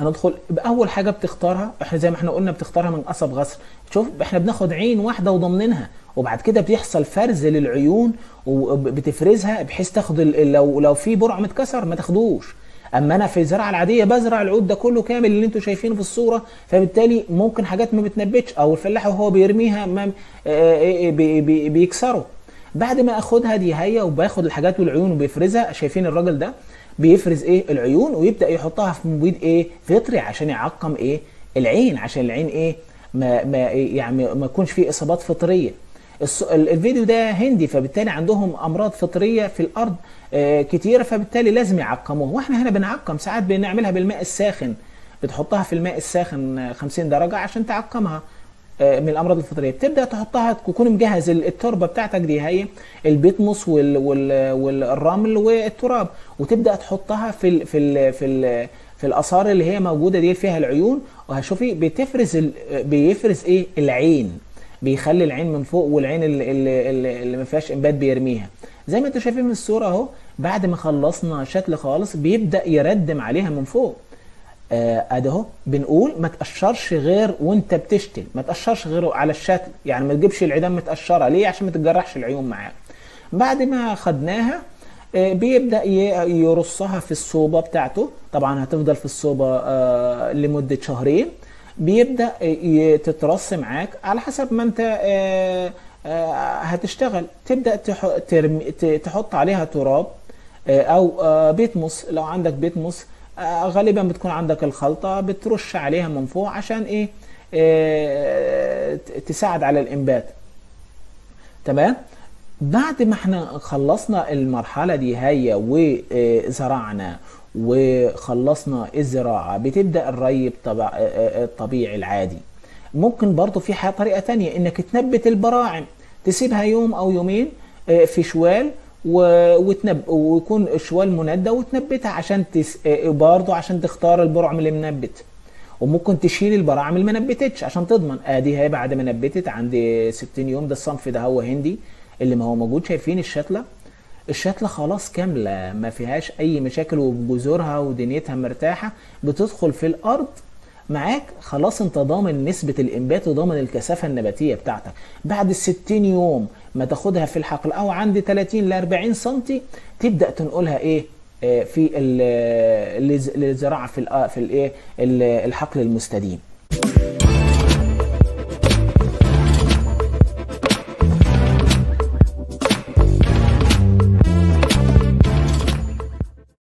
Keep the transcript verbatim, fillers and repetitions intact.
هندخل باول حاجه بتختارها، احنا زي ما احنا قلنا بتختارها من قصب غصر. شوف احنا بناخد عين واحده وضمنها، وبعد كده بيحصل فرز للعيون وبتفرزها بحيث تاخد ال- لو لو في برع متكسر ما تاخدوش. اما انا في الزراعه العاديه بزرع العود ده كله كامل اللي انتوا شايفينه في الصوره، فبالتالي ممكن حاجات ما بتنبتش او الفلاح وهو بيرميها ما آه، بي- بي- بيكسره. بعد ما اخدها دي هي وباخد الحاجات والعيون وبيفرزها، شايفين الراجل ده بيفرز ايه العيون ويبدا يحطها في مبيد ايه فطري عشان يعقم ايه العين، عشان العين ايه ما ما يعني ما يكونش فيه اصابات فطريه. الص- ال- الفيديو ده هندي، فبالتالي عندهم امراض فطريه في الارض آه، كتيره، فبالتالي لازم يعقموها. واحنا هنا بنعقم ساعات بنعملها بالماء الساخن، بتحطها في الماء الساخن آه، خمسين درجه عشان تعقمها آه، من الامراض الفطريه. بتبدا تحطها تكون مجهز ال- التربه بتاعتك دي هي البيتموس وال وال والرمل والتراب، وتبدا تحطها في ال في ال في ال في الاثار اللي هي موجوده دي فيها العيون. وهشوفي بتفرز ال بيفرز ايه العين، بيخلي العين من فوق، والعين اللي, اللي, اللي ما فيهاش انبات بيرميها زي ما انتم شايفين من الصوره اهو. بعد ما خلصنا شكل خالص بيبدا يردم عليها من فوق. آه، ادي اهو بنقول ما تقشرش غير وانت بتشتل، ما تقشرش غير على الشكل، يعني ما تجيبش العيدان متقشره ليه عشان ما تتجرحش العيون معاك. بعد ما خدناها آه، بيبدا ي- يرصها في الصوبه بتاعته، طبعا هتفضل في الصوبه آه، لمده شهرين. بيبدا ي- تترص معاك على حسب ما انت آه، آه، هتشتغل. تبدا تح- ترمي- ت- تحط عليها تراب آه، او آه، بيتموس. لو عندك بيتموس آه، غالبا بتكون عندك الخلطة بترش عليها من فوق عشان ايه آه، ت- تساعد على الانبات. تمام. بعد ما احنا خلصنا المرحلة دي هي وزرعنا وخلصنا الزراعة، بتبدأ الري بطبع- آه، آه، الطبيعي العادي. ممكن برضو في حاجة طريقة تانية انك تنبت البراعم، تسيبها يوم او يومين آه، في شوال و- وتنب ويكون شوال مندى وتنبتها عشان تس... آه، برضو عشان تختار البرعم اللي منبت. وممكن تشيل البراعم اللي ما نبتتش عشان تضمن. ادي هي بعد ما نبتت عند ستين يوم. ده الصنف ده هو هندي اللي ما هو موجود، شايفين الشتله؟ الشتله خلاص كامله ما فيهاش اي مشاكل وبجذورها ودنيتها مرتاحه، بتدخل في الارض معاك خلاص. انت ضامن نسبة الانبات وضامن الكثافة النباتية بتاعتك. بعد الستين يوم ما تاخدها في الحقل او عند تلاتين ل اربعين سنتي، تبدأ تنقلها ايه آه، في ال- للزراعة في ال- في الايه ال- الحقل المستديم.